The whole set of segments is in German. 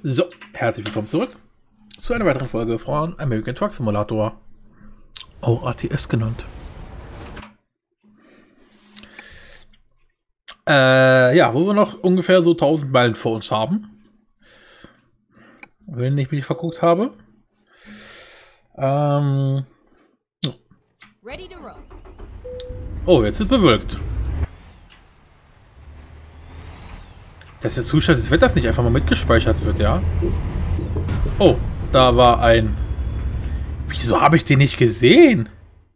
So, herzlich willkommen zurück zu einer weiteren Folge von American Truck Simulator, auch ATS genannt. Ja, wo wir noch ungefähr so 1000 Meilen vor uns haben, wenn ich mich verguckt habe. Oh, jetzt ist bewölkt. Dass der Zustand des Wetters nicht einfach mal mitgespeichert wird, ja? Oh, da war ein... Wieso habe ich den nicht gesehen?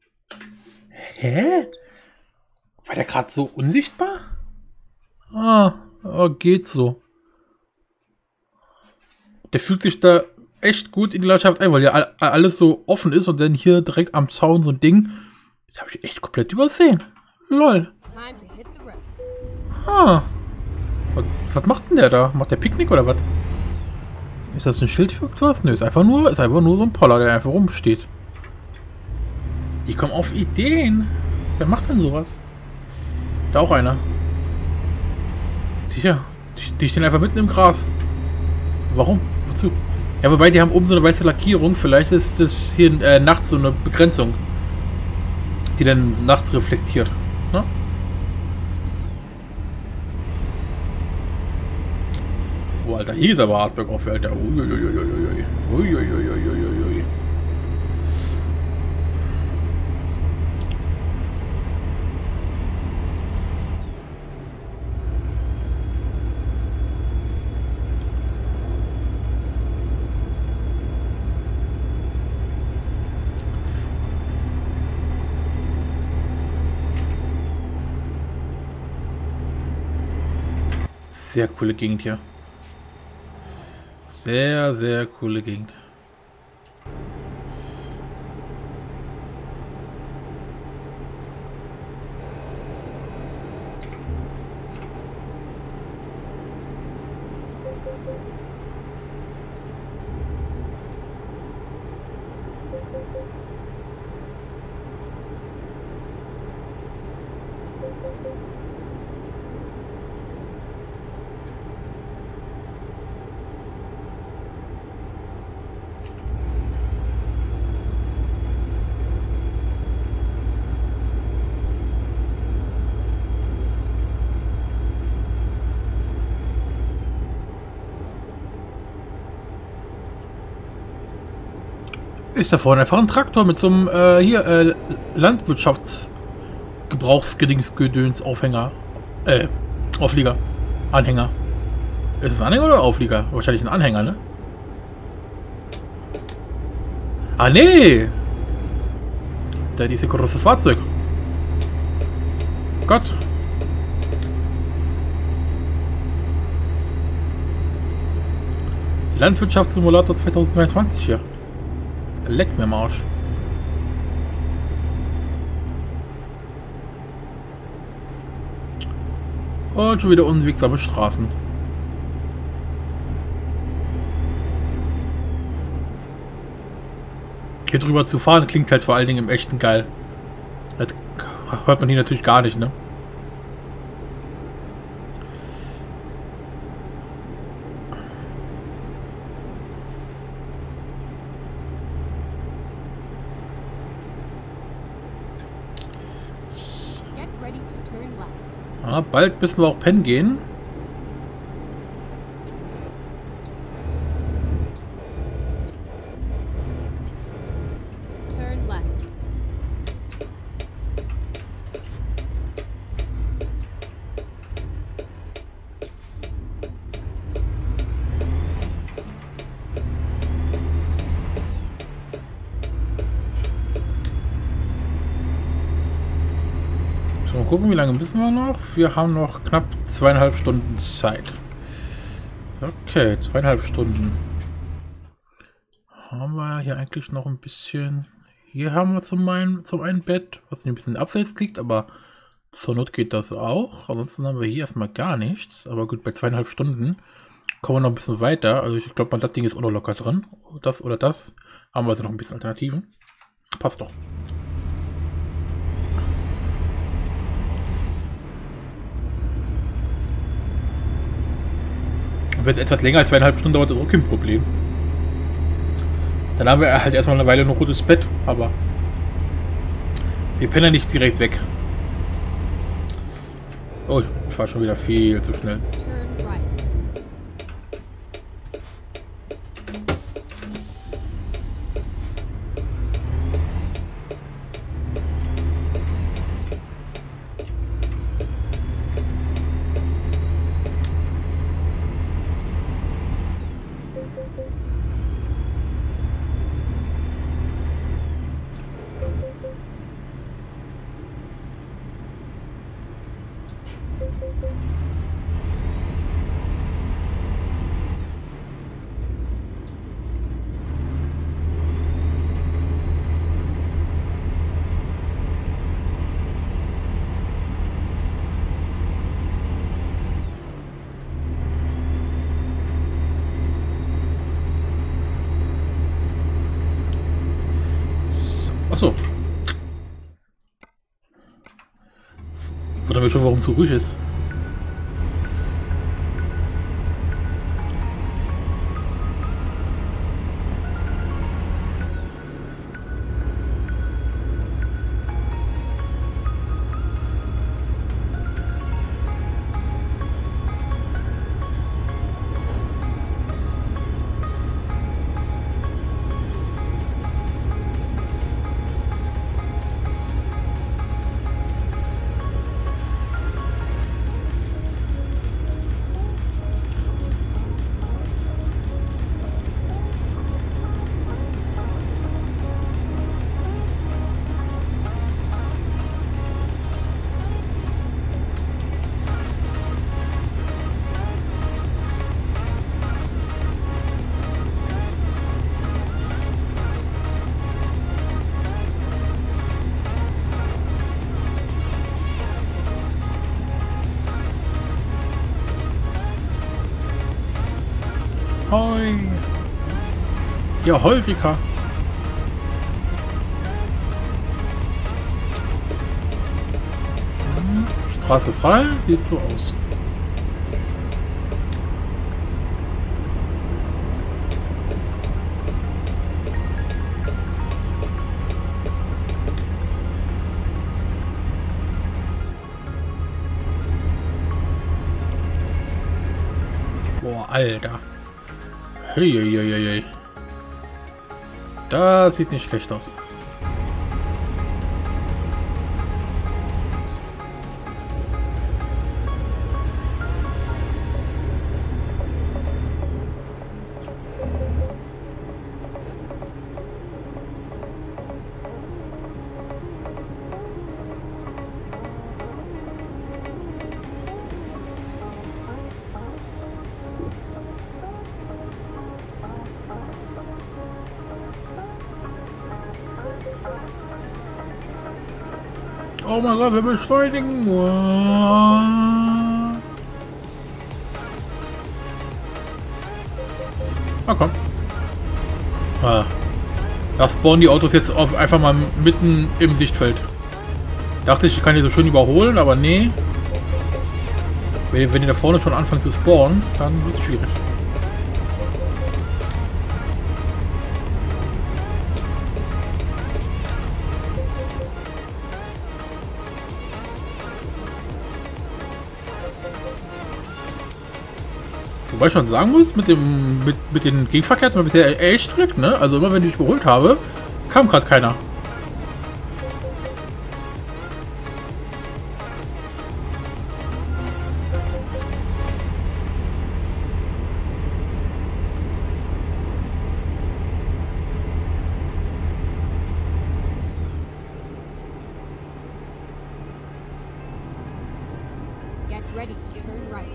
Hä? War der gerade so unsichtbar? Geht so. Der fühlt sich da echt gut in die Landschaft ein, weil ja alles so offen ist und dann hier direkt am Zaun so ein Ding. Das habe ich echt komplett übersehen. Lol. Was macht denn der da? Macht der Picknick oder was? Ist das ein Schild für irgendwas? Nö, ist einfach nur so ein Poller, der einfach rumsteht. Die kommen auf Ideen. Wer macht denn sowas? Da auch einer. Tja, die stehen einfach mitten im Gras. Warum? Wozu? Ja, wobei die haben oben so eine weiße Lackierung. Vielleicht ist das hier nachts so eine Begrenzung, die dann nachts reflektiert. Ne? Oh, Alter, hier ist aber Harzberg auf, Alter. Uiuiuiui. Uiuiuiui. Sehr coole Gegend hier. Sehr, sehr coole Gegend. Ist da vorne einfach ein Traktor mit so einem Landwirtschaftsgebrauchsgedings Aufhänger. Auflieger. Anhänger. Ist es ein Anhänger oder Auflieger? Wahrscheinlich ein Anhänger, ne? Ah, nee! Da diese große Fahrzeug. Gott. Landwirtschaftssimulator 2022 hier. Leckt mir am Arsch. Und schon wieder unwegsame Straßen. Hier drüber zu fahren klingt halt vor allen Dingen im Echten geil. Das hört man hier natürlich gar nicht, ne? Ja, bald müssen wir auch pennen gehen. Mal gucken, wie lange müssen wir noch? Wir haben noch knapp 2,5 Stunden Zeit. Okay, 2,5 Stunden. Haben wir hier eigentlich noch ein bisschen... Hier haben wir zum einen Bett, was ein bisschen abseits liegt, aber zur Not geht das auch. Ansonsten haben wir hier erstmal gar nichts. Aber gut, bei 2,5 Stunden kommen wir noch ein bisschen weiter. Also ich glaube, das Ding ist auch noch locker drin. Das oder das. Haben wir also noch ein bisschen Alternativen. Passt doch. wenn es etwas länger als 2,5 Stunden dauert, ist auch kein Problem. Dann haben wir halt erstmal eine Weile ein rotes Bett, aber wir pennen ja nicht direkt weg. Oh, ich war schon wieder viel zu schnell. Achso. Wundert mich schon, warum es so ruhig ist. Hoi. Ja, Heurika. Straße frei, sieht so aus. Boah, Alter. Hey. Das sieht nicht schlecht aus. Oh mein Gott, wir beschleunigen. Ah, komm. Da spawnen die Autos jetzt einfach mal mitten im Sichtfeld. Dachte ich kann die so schön überholen, aber nee. Wenn die da vorne schon anfangen zu spawnen, dann wird es schwierig. Wobei ich schon sagen muss, mit den Gegenverkehr hat man bisher echt Glück, ne? Also immer wenn ich überholt habe, kam gerade keiner. Get ready, turn right.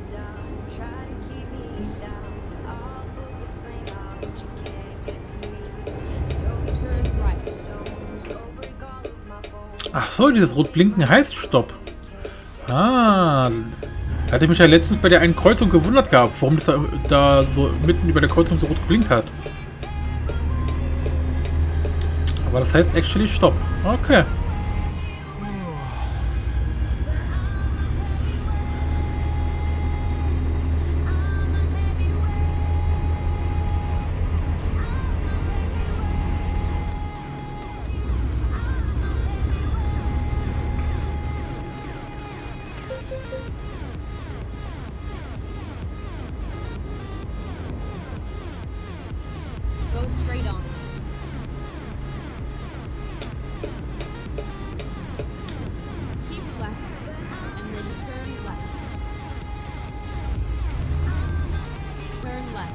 Ach so, dieses Rotblinken heißt Stopp. Ah, da hatte ich mich ja letztens bei der einen Kreuzung gewundert gehabt, warum das da so mitten über der Kreuzung so rot geblinkt hat. Aber das heißt actually Stopp. Okay. Go straight on. Keep left, and then turn left. Turn left.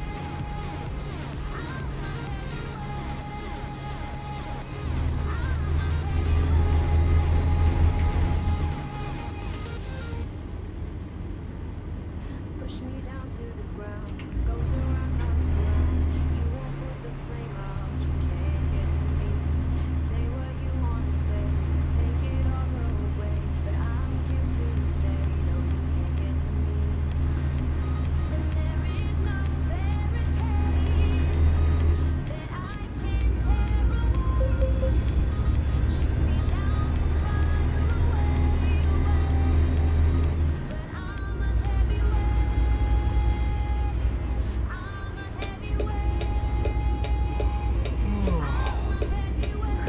Push me down to the ground. Goes around, comes around. You won't put the flame out. You can't get to me. Say what you want to say. Take it all away. But I'm here to stay. No, you can't get to me. And there is no barricade that I can tear away. Shoot me down, fire away, away. But I'm a heavyweight. I'm a heavyweight. I'm a heavyweight.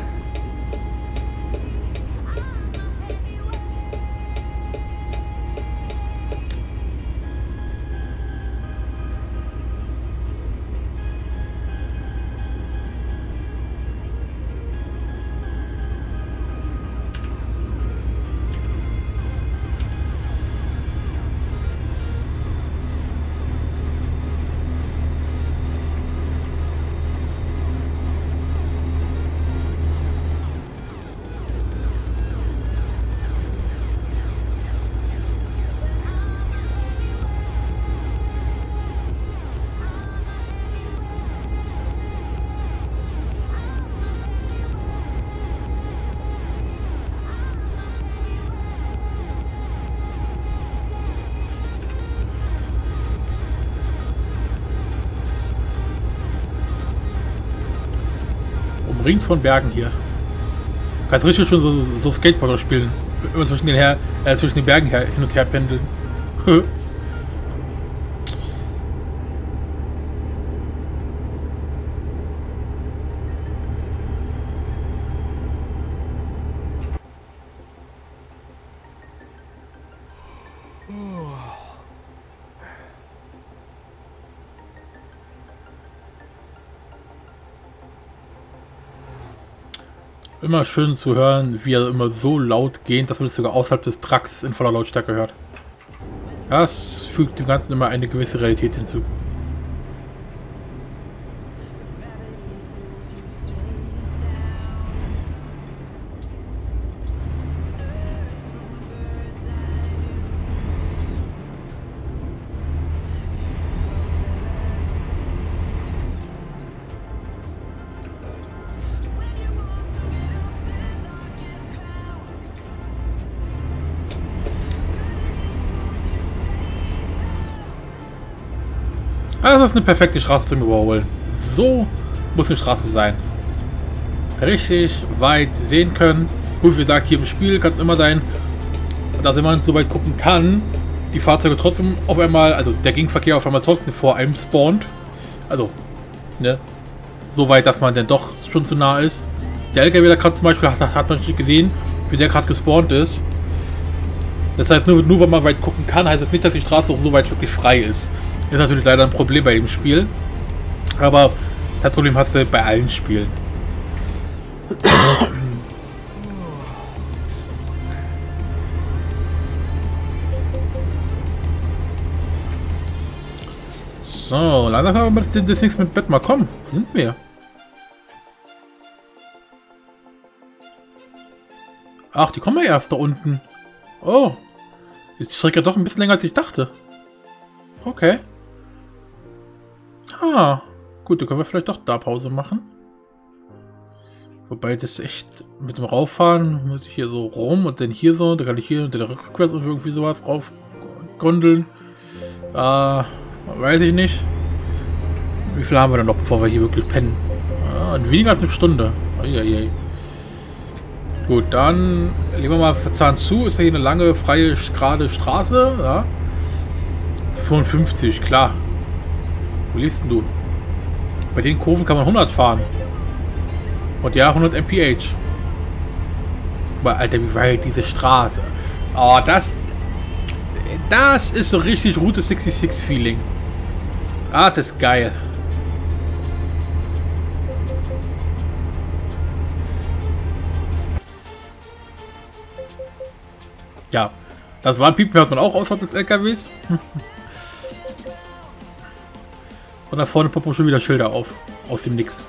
I'm a heavyweight. Umringt von Bergen hier. Du kannst richtig schon so Skateboarder spielen. Immer zwischen den Bergen hin und her pendeln. Immer schön zu hören, wie er immer so laut geht, dass man es sogar außerhalb des Trucks in voller Lautstärke hört. Das fügt dem Ganzen immer eine gewisse Realität hinzu. Das ist eine perfekte Straße zum Überholen. So muss eine Straße sein. Richtig weit sehen können. Gut, wie gesagt, hier im Spiel kann es immer sein, dass wenn man so weit gucken kann, die Fahrzeuge trotzdem auf einmal, also der Gegenverkehr auf einmal trotzdem vor einem spawnt. Also, ne, so weit, dass man dann doch schon zu nah ist. Der LKW da gerade zum Beispiel hat man nicht gesehen, wie der gerade gespawnt ist. Das heißt, nur wenn man weit gucken kann, heißt das nicht, dass die Straße auch so weit wirklich frei ist. Das ist natürlich leider ein Problem bei dem Spiel. Aber das Problem hast du bei allen Spielen. So, leider haben wir das nächste mit Bett mal kommen. Wo sind wir? Ach, die kommen ja erst da unten. Oh. Ist die Strecke doch ein bisschen länger als ich dachte. Okay. Ah, gut, dann können wir vielleicht doch da Pause machen. Wobei das echt mit dem Rauffahren muss ich hier so rum und dann hier so, da kann ich hier und dann rückwärts und irgendwie sowas rauf gondeln. Weiß ich nicht. Wie viel haben wir denn noch, bevor wir hier wirklich pennen? Weniger als eine Stunde. Eieiei. Gut, dann legen wir mal verzahnt zu. Ist ja hier eine lange, freie, gerade Straße. Ja. 55, klar. Wo lebst denn du? Bei den Kurven kann man 100 fahren. Und ja, 100 mph. Aber Alter, wie weit diese Straße. Oh, das Das ist so richtig Route 66 Feeling. Ah, das ist geil. Ja, das Warnpiepen hört man auch außerhalb des LKWs. Und da vorne poppen schon wieder Schilder auf. Aus dem Nix.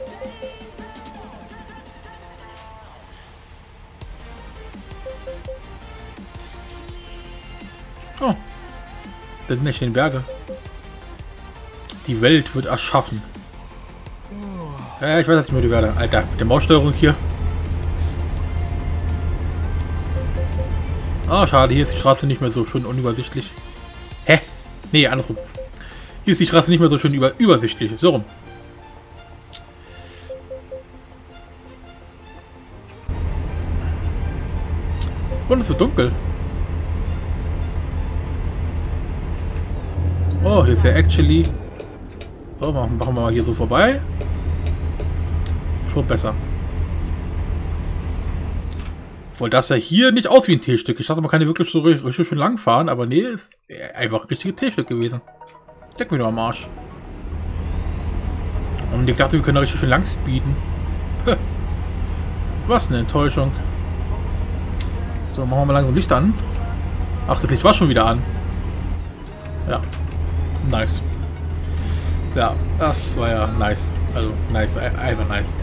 Oh. Das sind nicht die Berge. Die Welt wird erschaffen. Ja, ich weiß, dass ich müde werde. Alter, mit der Maussteuerung hier. Ah, schade, hier ist die Straße nicht mehr so schön unübersichtlich. Hä? Nee, andersrum. Hier ist die Straße nicht mehr so schön übersichtlich. So rum. Und es ist so dunkel. Oh, hier ist ja actually... So, machen wir mal hier so vorbei. Schon besser. Obwohl das ja hier nicht aus wie ein T-Stück. Ich dachte, man kann hier wirklich so richtig schön lang fahren, aber nee, ist einfach ein richtiges T-Stück gewesen. Leck mir doch am Arsch. Und ich dachte, wir können da richtig schön lang speeden. Was eine Enttäuschung. So, machen wir mal langsam Licht an. Ach, das Licht war schon wieder an. Ja. Nice. Ja, das war ja nice. Also, nice. Einfach nice.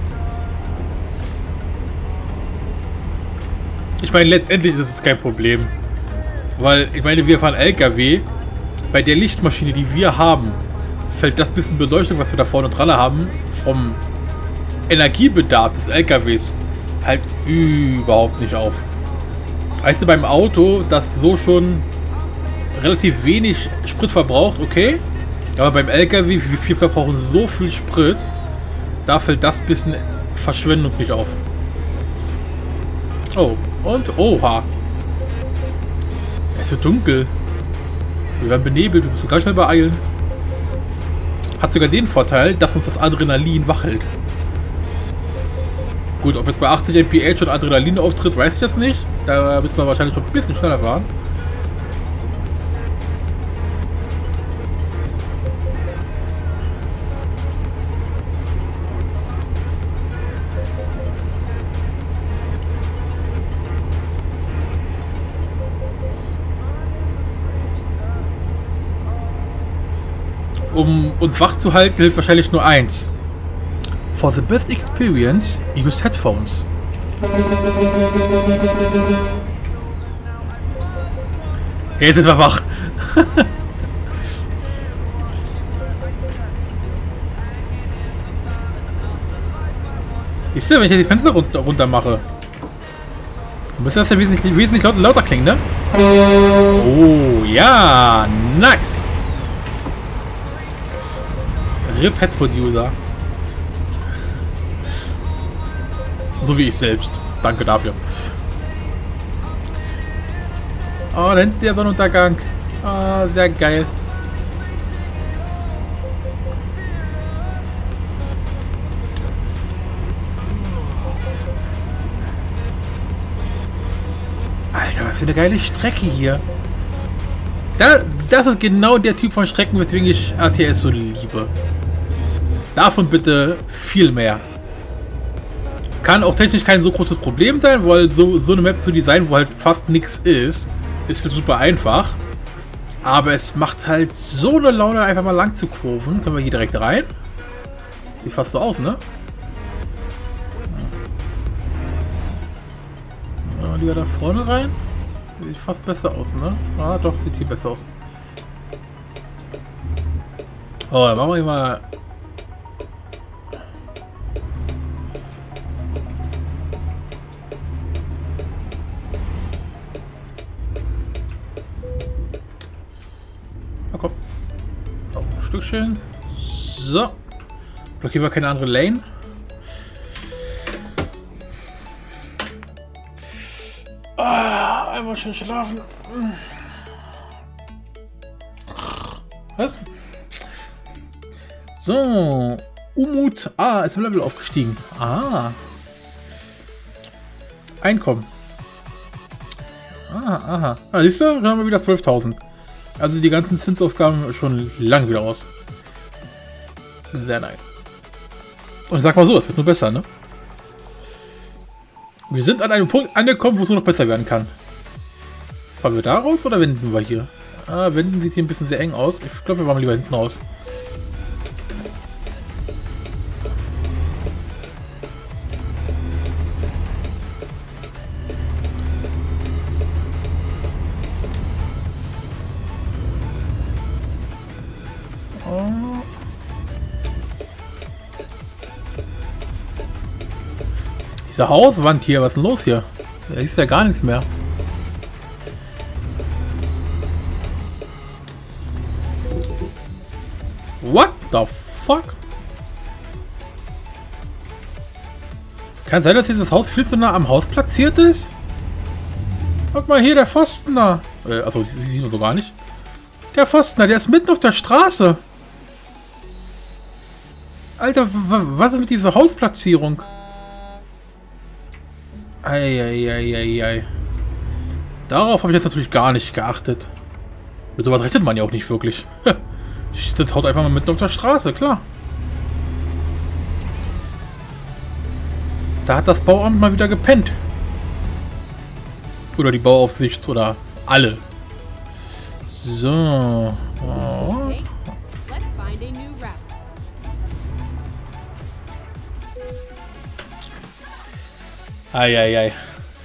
Ich meine, letztendlich ist es kein Problem. Weil, ich meine, wir fahren LKW. Bei der Lichtmaschine, die wir haben, fällt das bisschen Beleuchtung, was wir da vorne dran haben, vom Energiebedarf des LKWs halt überhaupt nicht auf. Weißt du, beim Auto, das so schon relativ wenig Sprit verbraucht, okay. Aber beim LKW, wie viel verbrauchen so viel Sprit, da fällt das bisschen Verschwendung nicht auf. Oh, und oha. Es wird dunkel. Wir werden benebelt, wir müssen ganz schnell beeilen. Hat sogar den Vorteil, dass uns das Adrenalin wachelt. Gut, ob jetzt bei 80 mph schon Adrenalin auftritt, weiß ich jetzt nicht. Da müssen wir wahrscheinlich schon ein bisschen schneller fahren. Um uns wach zu halten, hilft wahrscheinlich nur eins. For the best experience, use headphones. Jetzt sind wir wach. Siehst du, wenn ich hier die Fenster runter mache, müsste das ja wesentlich lauter klingen, ne? Oh, ja, nice. RIP Headphone-User. So wie ich selbst. Danke dafür. Oh, da hinten der Sonnenuntergang. Ah, sehr geil. Alter, was für eine geile Strecke hier. Das ist genau der Typ von Strecken, weswegen ich RTS so liebe. Davon bitte viel mehr. Kann auch technisch kein so großes Problem sein, weil so eine Map zu designen, wo halt fast nichts ist super einfach. Aber es macht halt so eine Laune, einfach mal lang zu kurven. Können wir hier direkt rein? Sieht fast so aus, ne? Ja, lieber da vorne rein. Sieht fast besser aus, ne? Ah, doch, sieht hier besser aus. Oh, dann machen wir hier mal... Na komm. Oh, ein Stückchen. So. Blockieren wir keine andere Lane. Einmal schön schlafen. Was? So. Umut. Ah, ist im Level aufgestiegen. Ah. Einkommen. Aha, aha. Ah, siehst du, dann haben wir wieder 12.000. Also die ganzen Zinsausgaben schon lang wieder aus. Sehr nice. Und ich sag mal so, es wird nur besser, ne? Wir sind an einem Punkt angekommen, wo es nur noch besser werden kann. Fahren wir da raus oder wenden wir hier? Ah, wenden sieht hier ein bisschen sehr eng aus. Ich glaube, wir machen lieber hinten raus. Diese Hauswand hier, was ist denn los hier? Da ist ja gar nichts mehr. What the fuck? Kann sein, dass dieses Haus viel zu nah am Haus platziert ist? Guck mal hier, der Pfosten da. Achso, sieht man so gar nicht. Der Pfosten da, der ist mitten auf der Straße. Alter, was ist mit dieser Hausplatzierung? Eieieiei. Darauf habe ich jetzt natürlich gar nicht geachtet. Mit sowas rechnet man ja auch nicht wirklich. Das haut einfach mal mitten auf der Straße, klar. Da hat das Bauamt mal wieder gepennt. Oder die Bauaufsicht oder alle. So. Oh. Okay, let's find a new route. Eieiei.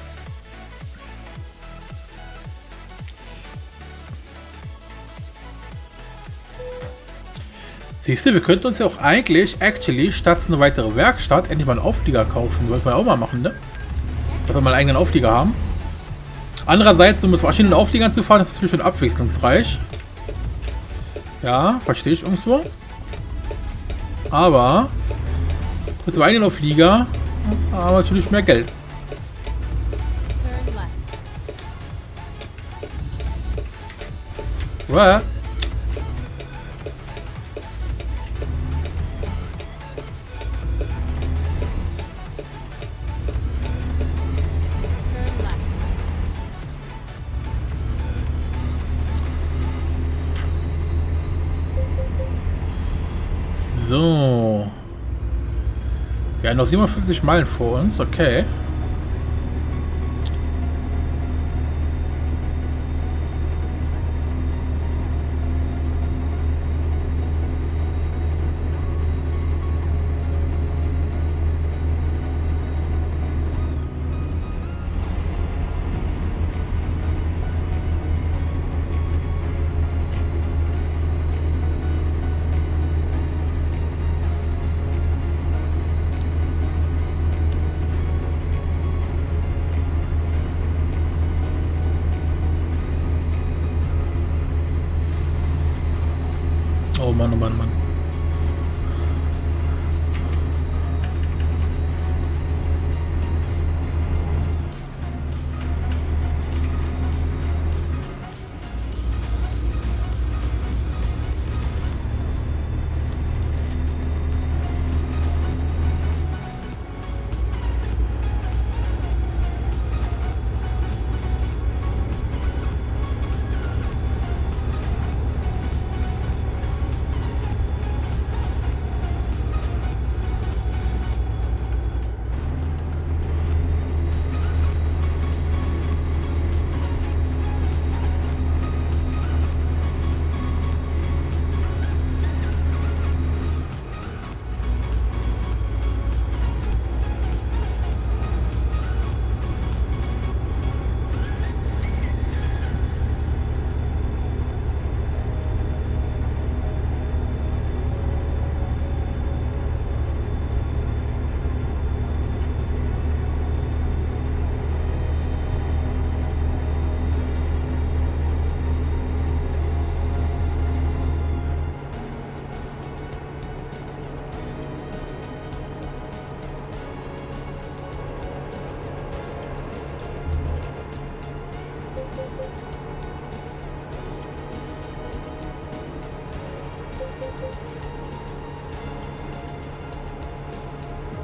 Siehst du, wir könnten uns ja auch eigentlich, statt eine weitere Werkstatt, endlich mal einen Auflieger kaufen. Wollten wir auch mal machen, ne? Dass wir mal einen eigenen Auflieger haben. Andererseits, so mit verschiedenen Aufliegern zu fahren, ist natürlich schon abwechslungsreich. Ja, verstehe ich irgendwo. Aber mit dem eigenen Auflieger haben wir natürlich mehr Geld. Turn left. Right. Turn left. So. Wir haben noch 57 Meilen vor uns, okay. Oh Mann, oh Mann, oh Mann.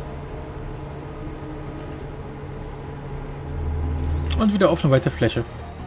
Und wieder auf eine weite Fläche.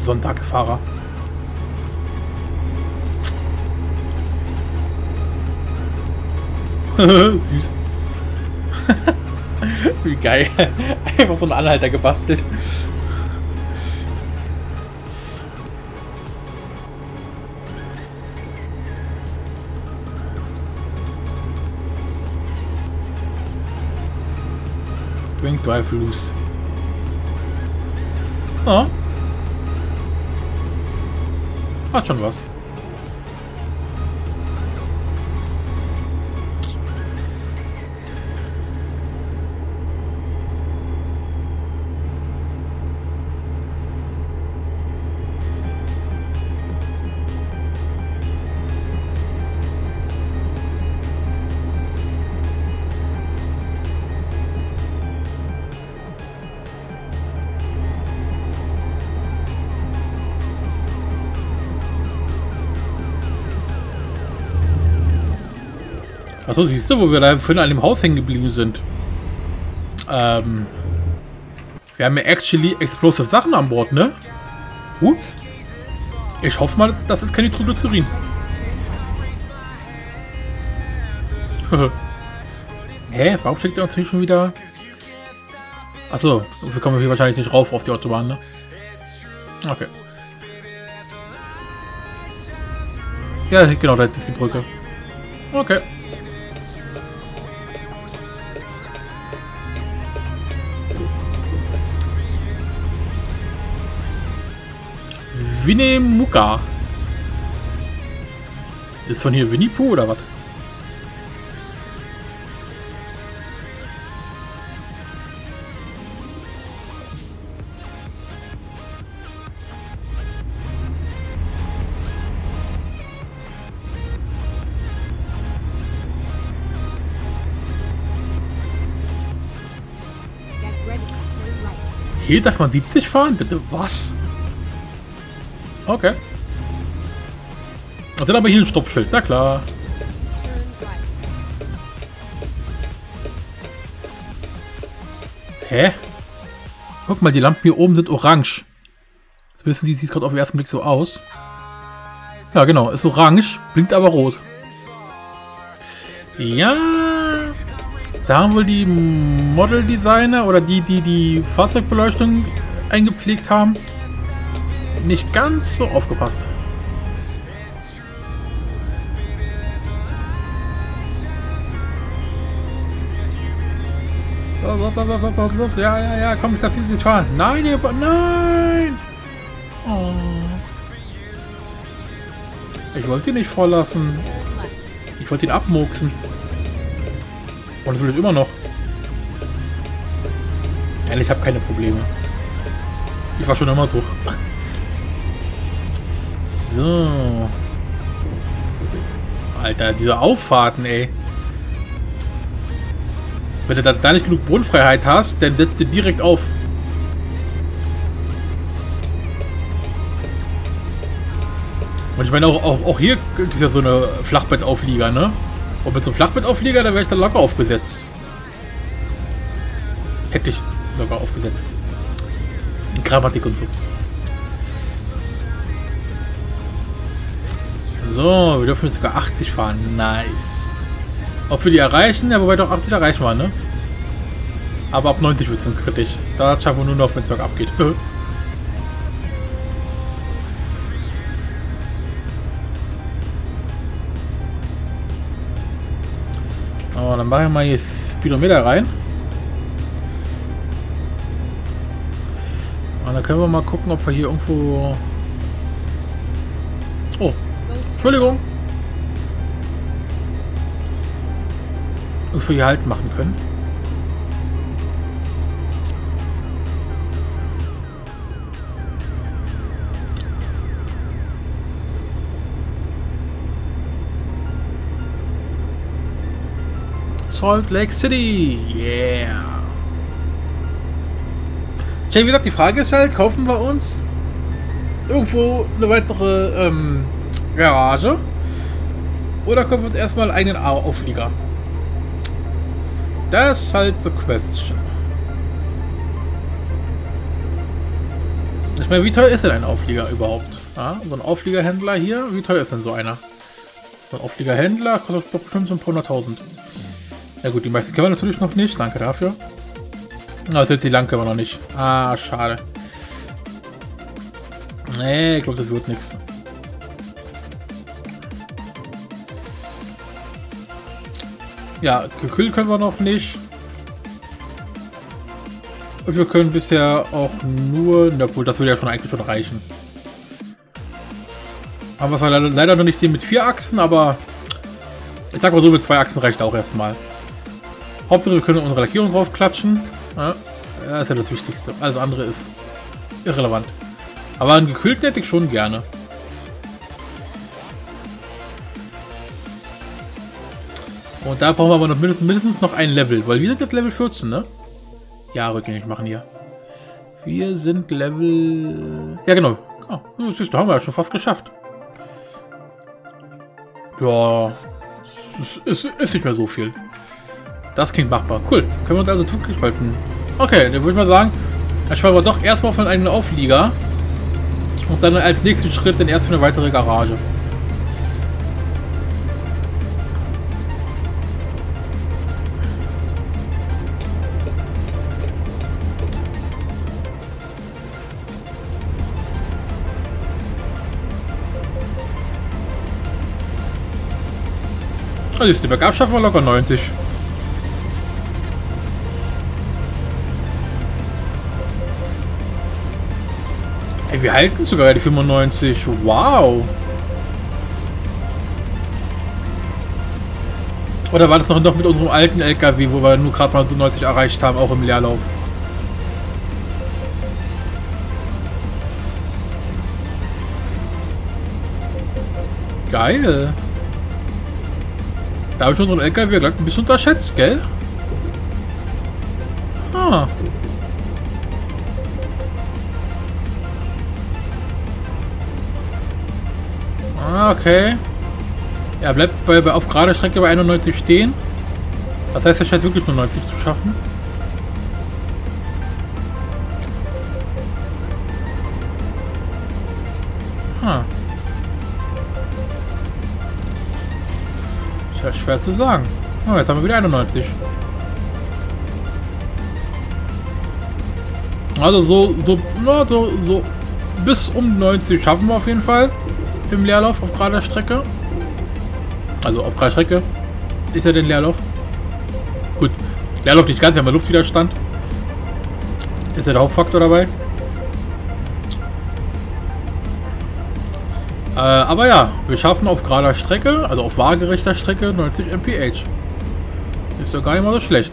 Sonntagsfahrer. Süß. Wie geil. Einfach so einen Anhalter gebastelt. Drink, drive, loose. Oh. Hat schon was. Achso, siehst du, wo wir da vorhin an dem Haus hängen geblieben sind. Wir haben ja actually explosive Sachen an Bord, ne? Ups. Ich hoffe mal, das ist kein Nitroglycerin. Hä? Warum schickt er uns nicht schon wieder? Achso, wir kommen hier wahrscheinlich nicht rauf auf die Autobahn, ne? Okay. Ja, genau, da ist die Brücke. Okay. Winnemucca. Ist von hier Winnie Pooh oder was? Get ready. Turn right. Hier darf man 70 fahren? Bitte was? Okay. Und dann aber hier ein Stoppschild, na klar. Turn right. Hä? Guck mal, die Lampen hier oben sind orange. Jetzt wissen Sie, sieht gerade auf den ersten Blick so aus. Ja, genau, ist orange, blinkt aber rot. Ja. Da haben wohl die Model-Designer oder die Fahrzeugbeleuchtung eingepflegt haben, nicht ganz so aufgepasst. Ja, komm, ich darf jetzt fahren. Nein, nein! Oh. Ich wollte ihn nicht vorlassen. Turn left. Ich wollte ihn abmurksen. Und das will ich immer noch. Ehrlich, ich habe keine Probleme. Ich war schon immer so. So. Alter, diese Auffahrten, ey. Wenn du da nicht genug Bodenfreiheit hast, dann setzt du direkt auf. Und ich meine, auch hier gibt es ja so eine Flachbettauflieger, ne? Und mit so einem Flachbettauflieger, da wäre ich dann locker aufgesetzt. Hätte ich locker aufgesetzt. In Grammatik und so. So, wir dürfen jetzt sogar 80 fahren. Nice. Ob wir die erreichen? Ja, wobei doch 80 erreichen wir, ne? Aber ab 90 wird es dann kritisch. Da schaffen wir nur noch, wenn es bergab geht. Oh, dann machen wir mal hier Speedometer rein. Und dann können wir mal gucken, ob wir hier irgendwo... Oh, Entschuldigung. Irgendwo hier Halt machen können. Salt Lake City, yeah. Tja, wie gesagt, die Frage ist halt, kaufen wir uns irgendwo eine weitere Garage oder kaufen wir uns erstmal einen Auflieger? Das ist halt so question. Ich meine, wie teuer ist denn ein Auflieger überhaupt? Ja, so ein Aufliegerhändler hier, wie teuer ist denn so einer? So ein Aufliegerhändler kostet doch bestimmt so ein paar 100.000. Ja gut, die meisten kennen wir natürlich noch nicht, danke dafür. Na, jetzt die lang können wir noch nicht. Ah, schade. Nee, ich glaube, das wird nichts. Ja, gekühlt können wir noch nicht. Und wir können bisher auch nur... Na wohl, das würde ja schon eigentlich schon reichen. Haben wir zwar leider noch nicht den mit 4 Achsen, aber... Ich sag mal so, mit 2 Achsen reicht auch erstmal. Hauptsache, wir können unsere Lackierung drauf klatschen. Ja, das ist ja das Wichtigste. Alles andere ist irrelevant. Aber einen gekühlten hätte ich schon gerne. Und da brauchen wir aber noch mindestens noch ein Level, weil wir sind jetzt Level 14, ne? Ja, rückgängig machen hier. Wir sind Level... Ja, genau. Oh, das haben wir ja schon fast geschafft. Ja, ist nicht mehr so viel. Das klingt machbar. Cool. Können wir uns also wirklich halten. Okay, dann würde ich mal sagen, dann schauen wir doch erstmal auf einen eigenen Auflieger. Und dann als nächsten Schritt dann erst für eine weitere Garage. Also ist die Bergab schaffen wir locker 90. Ey, wir halten sogar die 95. Wow. Oder war das noch mit unserem alten LKW, wo wir nur gerade mal so 90 erreicht haben, auch im Leerlauf? Geil. Da habe ich unseren LKW gleich ein bisschen unterschätzt, gell? Ah. Okay. Er bleibt auf gerade Strecke bei 91 stehen. Das heißt, er scheint wirklich nur 90 zu schaffen. Ah. Ist ja schwer zu sagen. Oh, jetzt haben wir wieder 91. Also so bis um 90 schaffen wir auf jeden Fall. Im Leerlauf auf gerader Strecke. Also auf gerader Strecke ist ja den Leerlauf. Gut, Leerlauf nicht ganz, wir haben ja Luftwiderstand. Ist ja der Hauptfaktor dabei. Aber ja, wir schaffen auf gerader Strecke, also auf waagerechter Strecke 90 mph. Ist doch gar nicht mal so schlecht.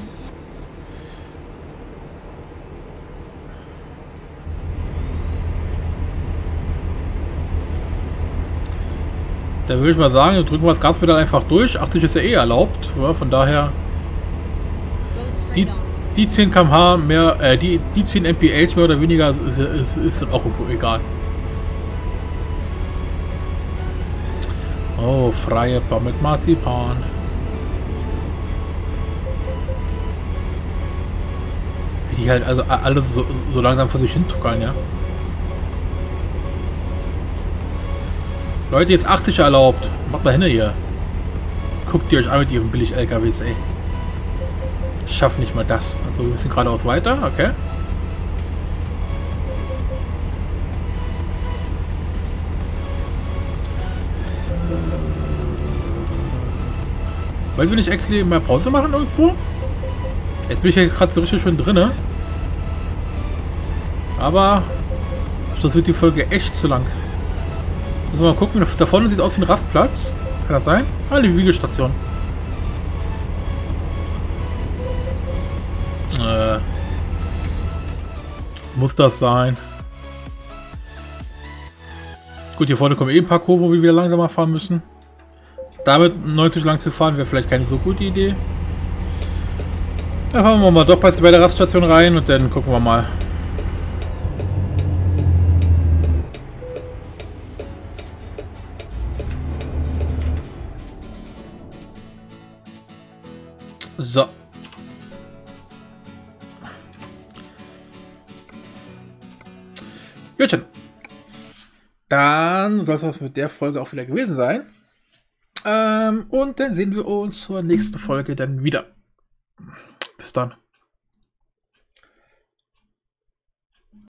Dann würde ich mal sagen, drücken wir das Gaspedal einfach durch. 80 ist ja eh erlaubt, ja, von daher die 10 km/h mehr, die 10 mph mehr oder weniger ist dann auch irgendwo egal. Oh, freie Bar mit Marzipan. Wie die halt also alles so langsam vor sich hin tuckern, ja. Leute, jetzt 80 erlaubt. Macht mal hin hier. Guckt ihr euch an mit ihren billig LKWs, ey. Ich schaff nicht mal das. Also wir müssen geradeaus weiter, okay. Wollen wir nicht actually mal Pause machen irgendwo? Jetzt bin ich ja gerade so richtig schön drinne. Aber das wird die Folge echt zu lang. Müssen wir mal gucken, da vorne sieht aus wie ein Rastplatz. Kann das sein? Ah, die Wiegestation. Muss das sein? Gut, hier vorne kommen eh ein paar Kurven, wo wir wieder langsamer fahren müssen. Damit 90 lang zu fahren wäre vielleicht keine so gute Idee. Dann fahren wir mal doch bei der Raststation rein und dann gucken wir mal. So. Gutchen. Dann soll es das mit der Folge auch wieder gewesen sein. Und dann sehen wir uns zur nächsten Folge dann wieder. Bis dann.